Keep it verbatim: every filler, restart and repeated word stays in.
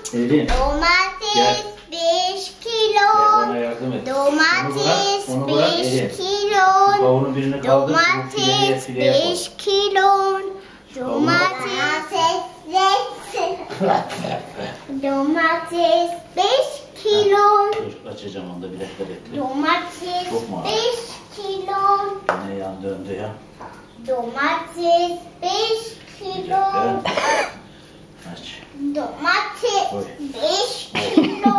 Erin. Domates beş kilo. Gel bana yardım et. Domates onu bırak, onu bırak, beş kilo. Kavunun birini kaldır. Domates beş kilo. Domates Domates beş kilo. Dur açacağım onu da bir dakika bekle. Domates beş kilo. Ne yan döndü ya? Domates beş kilo. Aç. Domates Koy. beş kilo.